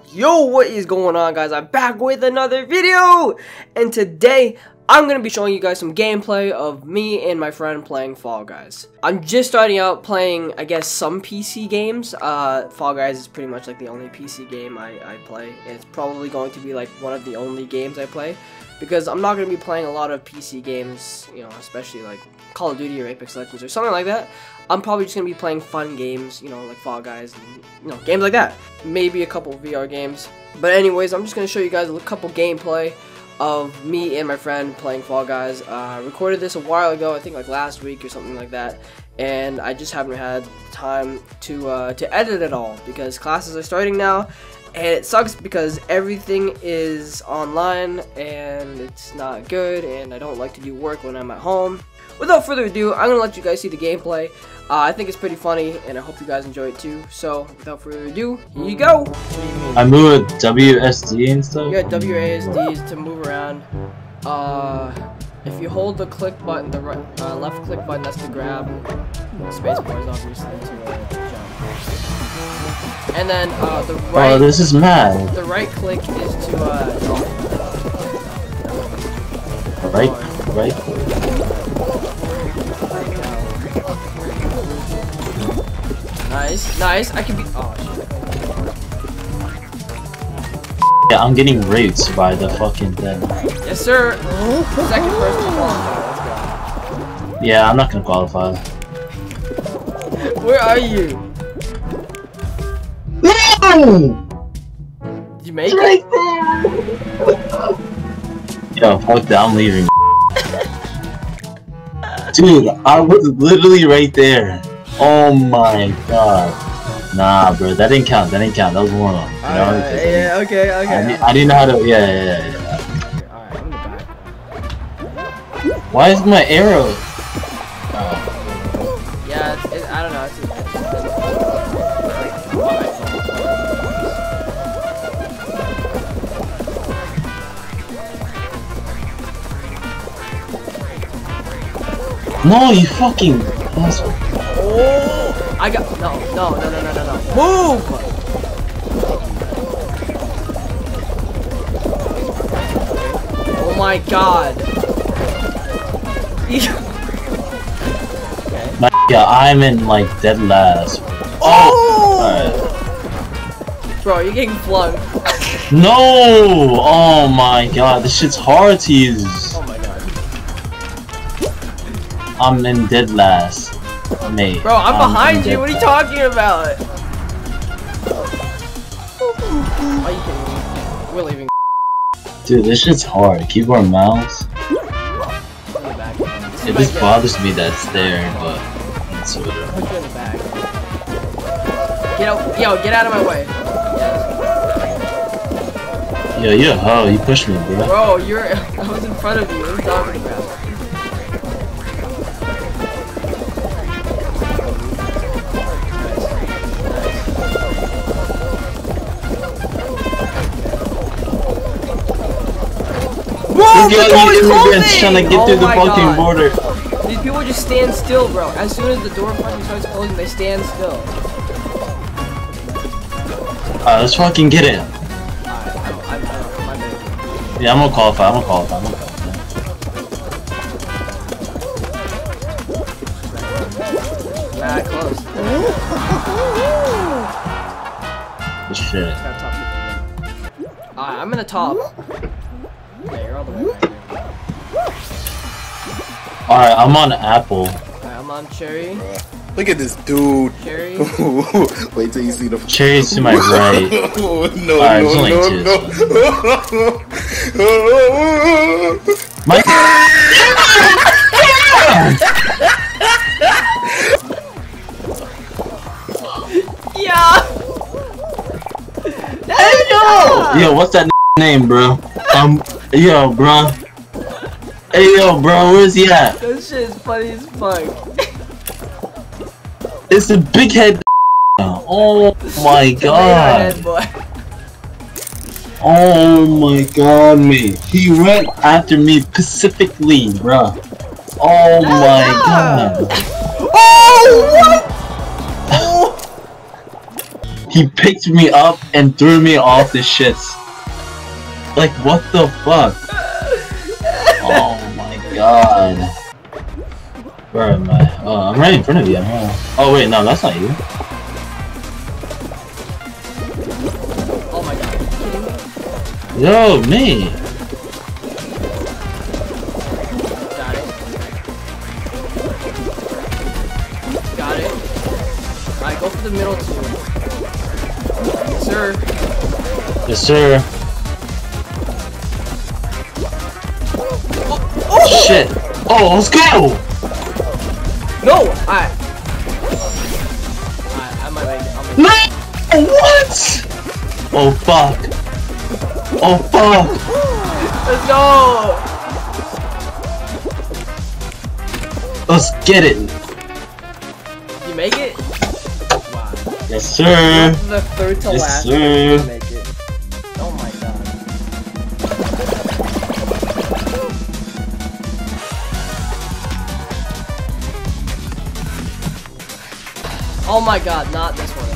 Yo, what is going on, guys? I'm back with another video, and today I'm gonna be showing you guys some gameplay of me and my friend playing Fall Guys. I'm just starting out playing, I guess, some PC games. Fall Guys is pretty much like the only PC game I play, and it's probably going to be like one of the only games I play, because I'm not gonna be playing a lot of PC games, you know, especially like Call of Duty or Apex Legends or something like that. I'm probably just gonna be playing fun games, you know, like Fall Guys and, you know, games like that. Maybe a couple VR games. But anyways, I'm just gonna show you guys a couple gameplay of me and my friend playing Fall Guys. Recorded this a while ago, I think like last week or something like that, and I just haven't had time to edit it all because classes are starting now, and it sucks because everything is online and it's not good, and I don't like to do work when I'm at home. Without further ado, I'm gonna let you guys see the gameplay. I think it's pretty funny, and I hope you guys enjoy it too. So, without further ado, here you go! I move with WSD and stuff? Yeah, WASD is to move around. If you hold the click button, the right, left click button, that's to grab. Space bar is obviously to jump. And then, the right... Oh, this is mad. The right click is to, Right? Nice, I can be- oh, shit. Yeah, I'm getting raped by the fucking thing. Yes, sir! Second person to qualify, let's go. Yeah, I'm not gonna qualify. Where are you? No! Did you make right it? There! Yo, fuck that, I'm leaving. Dude, I was literally right there. Oh my god. Nah, bro, that didn't count. That was warm up. You know? Yeah, okay. I didn't know how to. Yeah. Okay, alright, I'm in the back. Why is my arrow? Yeah, I don't know. No, you fucking asshole. Oh! I got no. Move! Oh my god. Yeah, I'm in like dead last. Oh! Alright. Bro, you're getting flung. No! Oh my god, this shit's hard to use. Oh my god. I'm in dead last. Mate. Bro, I'm behind you. What are you talking about? Are you kidding me? We're leaving. Dude, this shit's hard. Keyboard, mouse. It just bothers me that it's there, but it's whatever. Put you in the back. Get out, yo, get out of my way. Yo, you're a hoe. You pushed me, bro. Bro, I was in front of you. What are you talking about? Whoa, Look at you immigrants trying to get through the fucking border. These people just stand still, bro. As soon as the door fucking starts closing, they stand still. Alright, let's fucking get in. I'm Yeah, I'm gonna qualify. Nah, close. Good shit. I'm in the top. Yeah, you're all the way back here. Alright, I'm on Apple. Alright, I'm on Cherry. Look at this dude. Cherry. Wait till you see the Cherry's to my right. No. My Yeah. Yo, what's that name, bro? Yo, bro. Hey, yo, bro, where's he at? That shit is funny as fuck. It's the big head. Oh my god. Head, boy. Oh my god, mate. He went after me specifically, bro. Oh my god. Oh, what? He picked me up and threw me off the shits. Like, what the fuck? Oh my god. Where am I? Oh, I'm right in front of you. Oh wait, no, that's not you. Oh my god. Yo, me. Got it. Got it. Alright, go for the middle two. Yes, sir. Yes, sir. Oh! Shit. Oh, let's go. No! Alright. Alright, I might make it. No! What? Oh, fuck. Oh, fuck. Let's go! Let's get it. You make it? Wow. Yes, sir. The third to Yes, last. sir. You make it. Oh my god. Oh my god, not this one.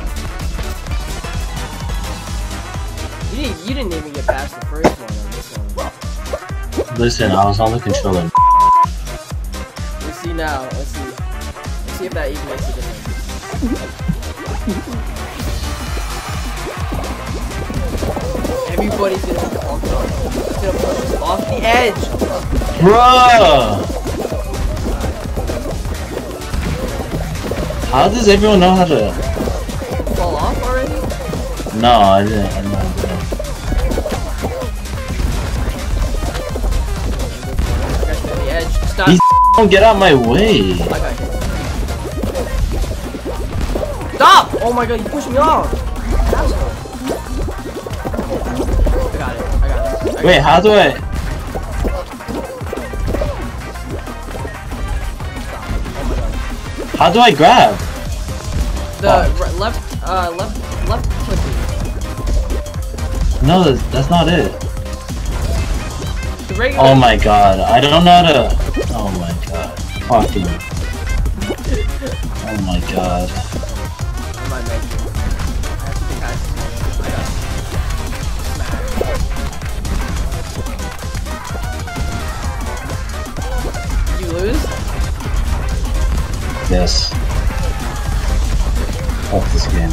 You didn't even get past the first one on this one. Listen, I was on the controller. Let's see now. Let's see. Let's see if that even makes a difference. Everybody's gonna be off the edge. Bruh! How does everyone know how to... Fall off already? No, I didn't. I didn't. The edge. Stop. These don't get out my way. I got you. Stop! Oh my god, you pushed me off. Asshole. I got it. I got it. Wait, how do I... How do I grab? The left clicking. No, that's not it. The regular. Oh my god, I don't know how to... Oh my god. Fucking... Oh my god. I might make it. I have to think I got it. Did you lose? Yes. Fuck this game.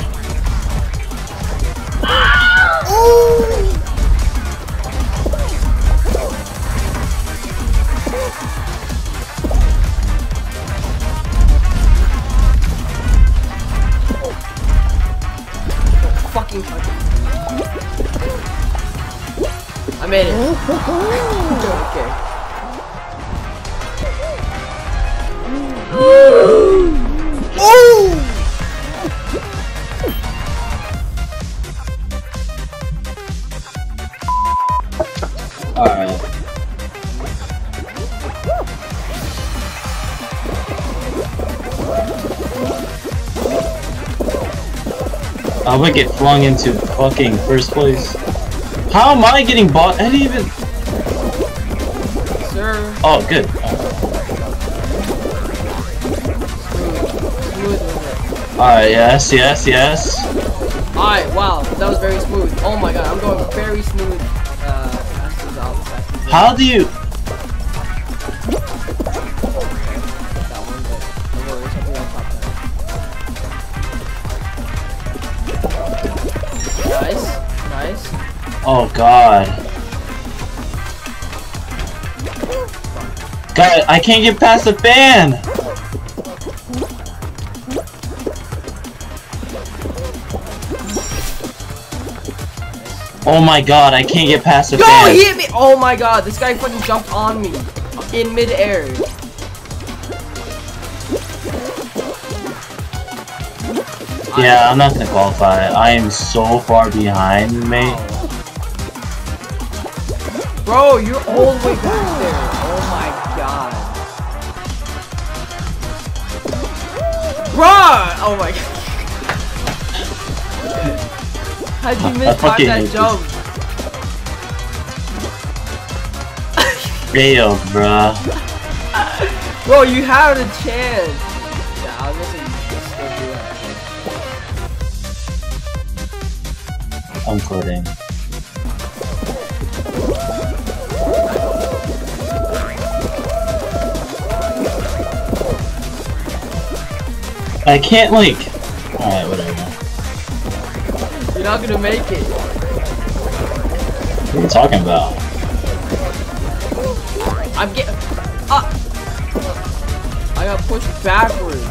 Fucking touch it. I made it. Okay. Alright. I would get flung into fucking first place. How am I getting bought? I didn't even... Sir. Oh, good. Alright, yes, yes, yes. Alright, wow, that was very smooth. Oh my god, I'm going very smooth. How do you... Nice, nice. Oh god. God, I can't get past the fan! Oh my god, I can't get past the fan. Yo, he hit me! Oh my god, this guy fucking jumped on me in mid-air. Yeah, I'm not gonna qualify. I am so far behind, mate. Bro, you're all the way back there. Oh my god. Run! Oh my god. How'd you miss that jump? Failed, bruh. Bro, you had a chance. Yeah, I was gonna say you should still do I'm quitting. I can't like. Alright, whatever. You're not gonna make it. What are you talking about? I'm getting. I got pushed backwards.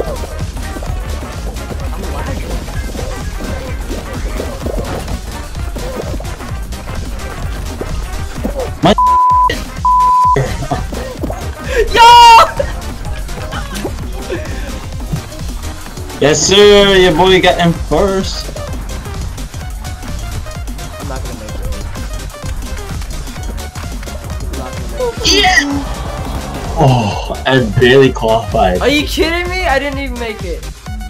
I'm lagging. My Yo! Yes, sir. Your boy got him first. I'm not gonna make it. I'm not gonna make it. Yeah. Oh, I barely qualified. Are you kidding me? I didn't even make it.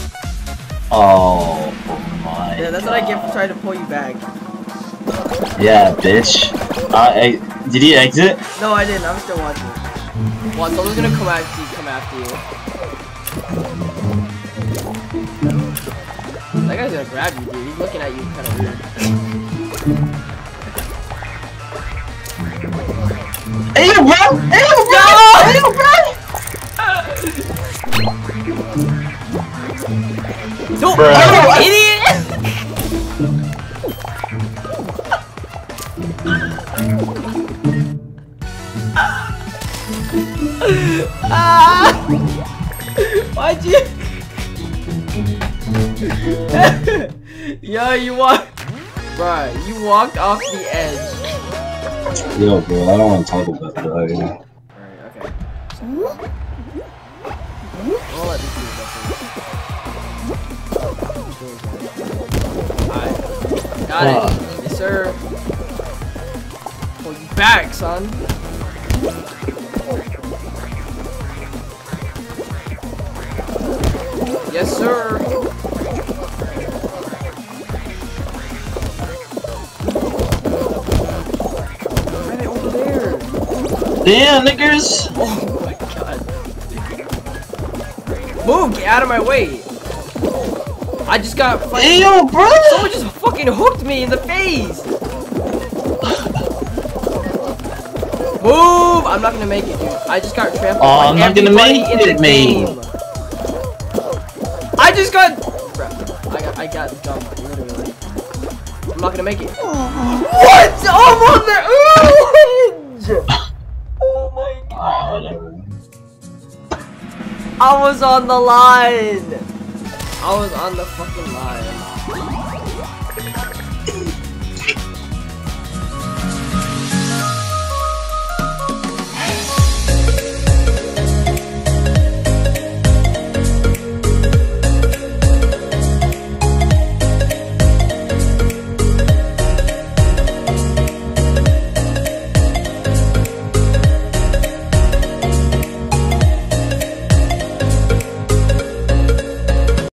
Oh my. Yeah, that's what I get for trying to pull you back. Yeah, bitch. Did he exit? No, I didn't. I'm still watching. Well, someone's gonna come after you. That guy's gonna grab you, dude. He's looking at you kind of weird. Hey, bro! Hey, bro! Hey, bro! Don't, Bro. you idiot! Why'd you? Yo, you Bruh, you walked off the edge. Yo, bro, I don't want to talk about that right now. Alright, okay. I'll let this dude go. Alright. Got it. Yes, sir. Pull you back, son. Yes, sir. Right over there. Damn, niggas! Oh my god. Move, get out of my way. I just got fucking. Hey, yo, bro! Someone just fucking hooked me in the face. Move! I'm not gonna make it, dude. I just got trampled by I'm not gonna everybody make in the it, mate. game. I just got. I got dumped, literally. I'm not gonna make it. What? I'm on the edge! Oh my god. Whatever. I was on the line. I was on the fucking line.